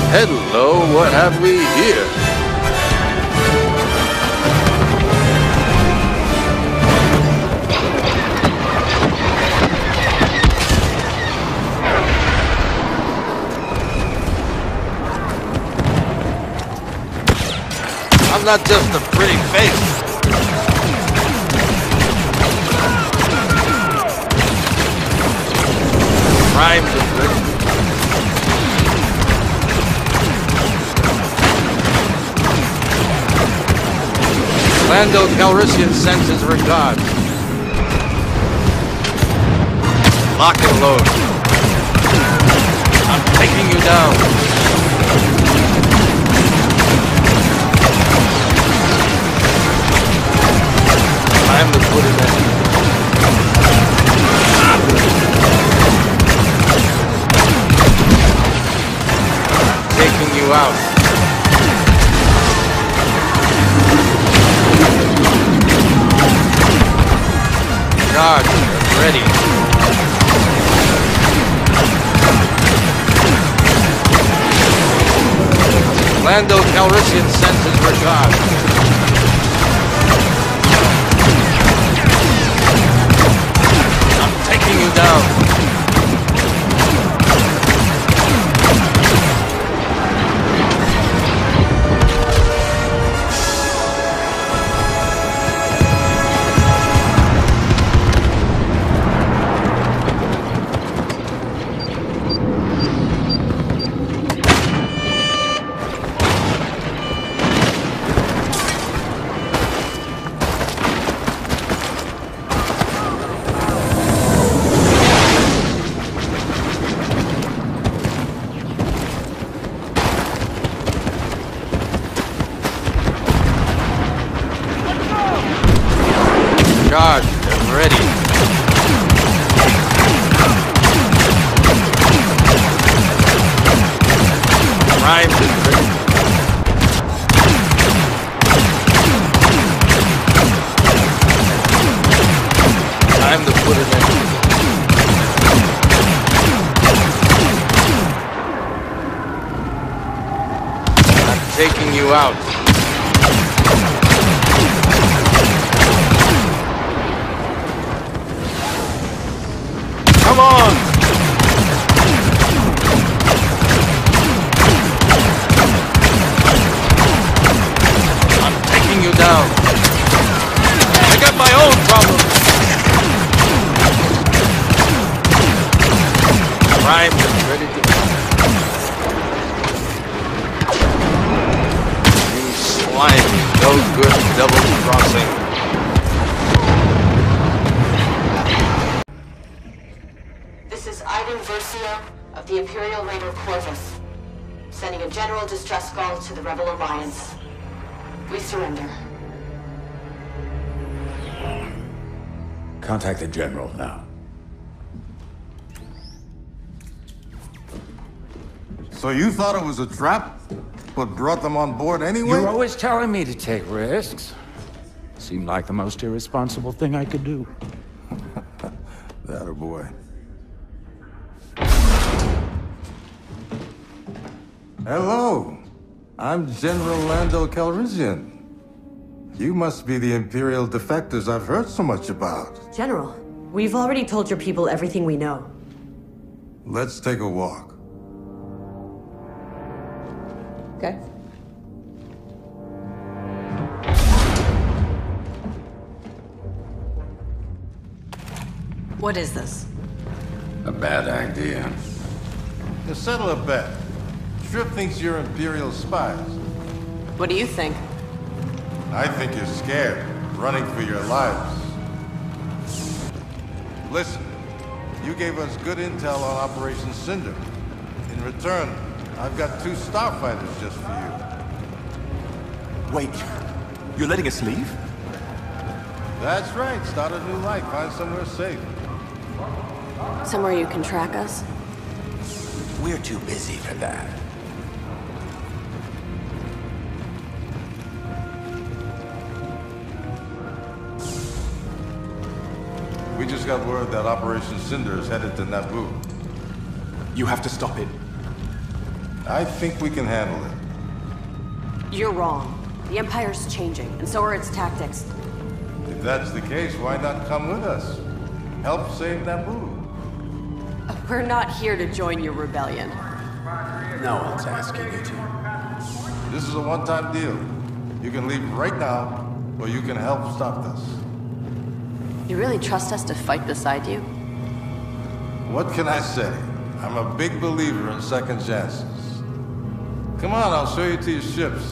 Hello, what have we here? I'm not just a pretty face. Rhymes are good. Lando Calrissian sends his regards. Lock and load. I'm taking you down. Time to put it in. Taking you out. Charge, ready. Lando Calrissian sends his regards. I'm taking you down. Charge and ready. Rhymes is ready. Time to put it in. I'm taking you out. Come on! I'm taking you down. I got my own problems. Prime is ready to go. You slimy, no good double crossing. Versio of the Imperial Raider Corvus, sending a general distress call to the Rebel Alliance. We surrender. Contact the General now. So you thought it was a trap, but brought them on board anyway? You're always telling me to take risks. Seemed like the most irresponsible thing I could do. That a boy. Hello, I'm General Lando Calrissian. You must be the Imperial defectors I've heard so much about. General, we've already told your people everything we know. Let's take a walk. Okay. What is this? A bad idea. To settle a bet, Trip thinks you're Imperial spies. What do you think? I think you're scared, running for your lives. Listen, you gave us good intel on Operation Cinder. In return, I've got 2 starfighters just for you. Wait, you're letting us leave? That's right, start a new life, find somewhere safe. Somewhere you can track us? We're too busy for that. We just got word that Operation Cinder is headed to Naboo. You have to stop it. I think we can handle it. You're wrong. The Empire's changing, and so are its tactics. If that's the case, why not come with us? Help save Naboo. We're not here to join your rebellion. No one's asking you to. This is a one-time deal. You can leave right now, or you can help stop this. You really trust us to fight beside you? What can I say? I'm a big believer in second chances. Come on, I'll show you to your ships.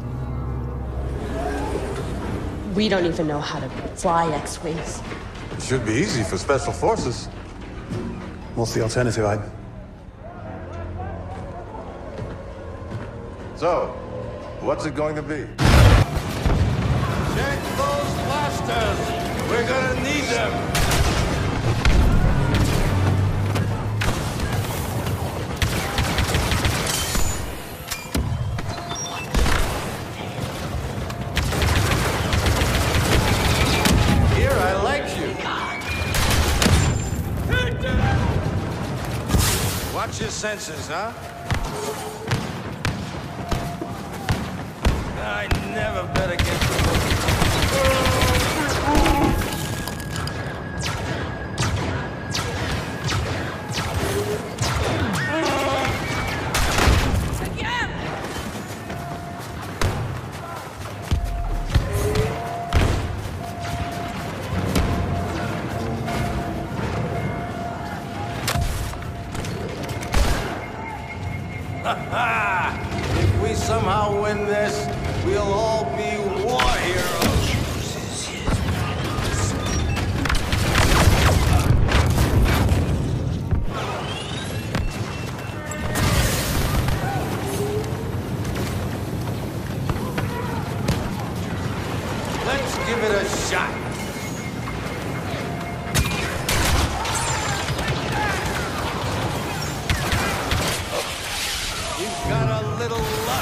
We don't even know how to fly X-Wings. It should be easy for Special Forces. What's the alternative, Ike? So, what's it going to be? Check those blasters! We're gonna need them! Here, I like you. Watch your senses, huh? I never bet against the If we somehow win this, we'll all be war heroes. Let's give it a shot. You've got a little luck.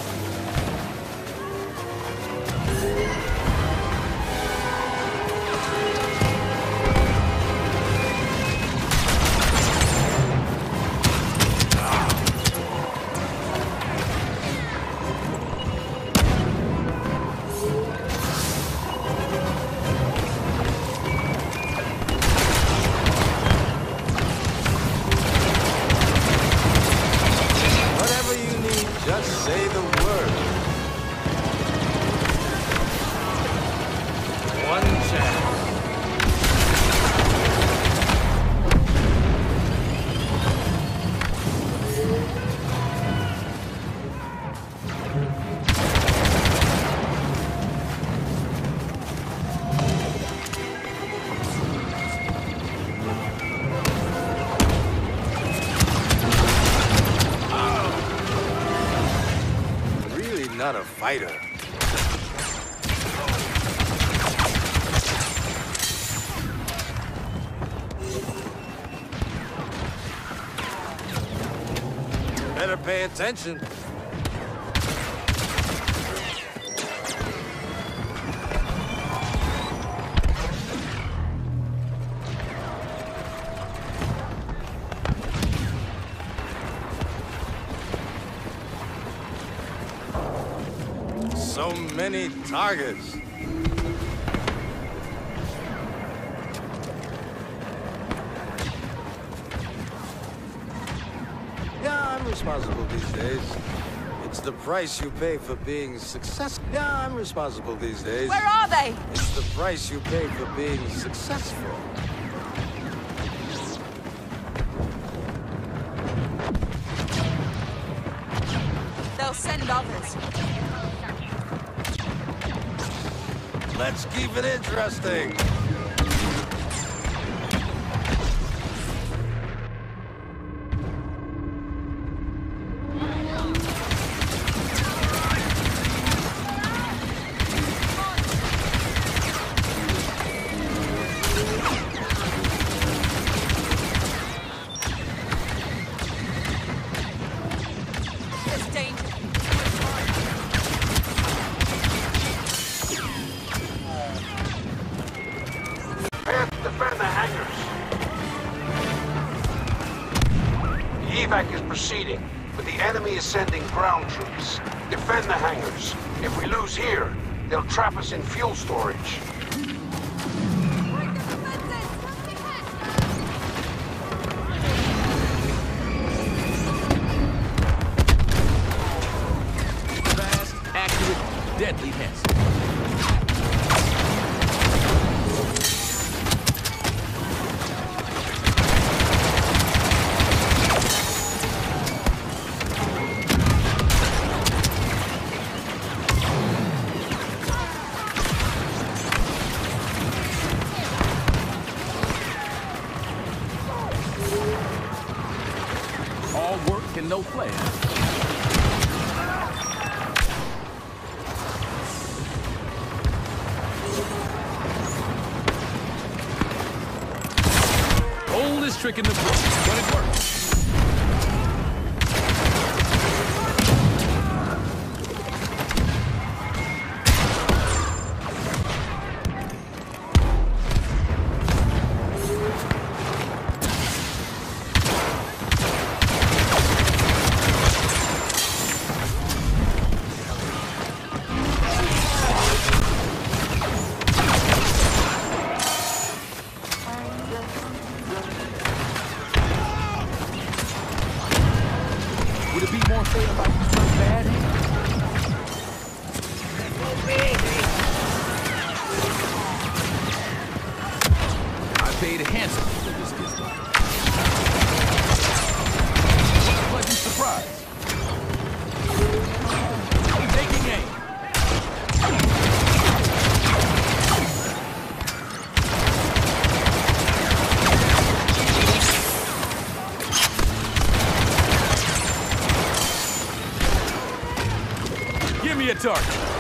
Whatever you need, just say the word. One chance. Really not a fighter. Better pay attention. So many targets. Yeah, I'm responsible these days. It's the price you pay for being successful. Yeah, I'm responsible these days. Where are they? It's the price you pay for being successful. They'll send others. Let's keep it interesting. There's danger. Defend the hangars. The evac is proceeding. but the enemy is sending ground troops. Defend the hangars. If we lose here, they'll trap us in fuel storage. Fast, accurate, deadly miss. All work and no play. Oldest trick in the book, but it works. Would it be more fair if I used my bad hand? I paid handsomely for this gift. What a pleasant surprise. I'm taking aim. Give me a target.